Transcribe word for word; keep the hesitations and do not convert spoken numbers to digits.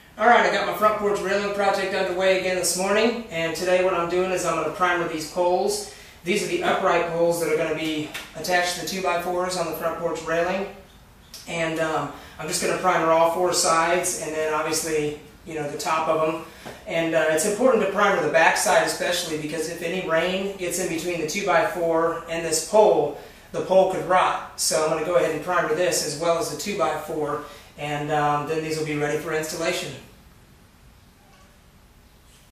Alright, I got my front porch railing project underway again this morning, and today what I'm doing is I'm going to primer these poles. These are the upright poles that are going to be attached to the two by fours on the front porch railing. And um, I'm just going to primer all four sides, and then obviously, you know, the top of them. And uh, it's important to primer the back side especially, because if any rain gets in between the two by four and this pole, the pole could rot. So I'm going to go ahead and primer this as well as the two by four, and um, then these will be ready for installation.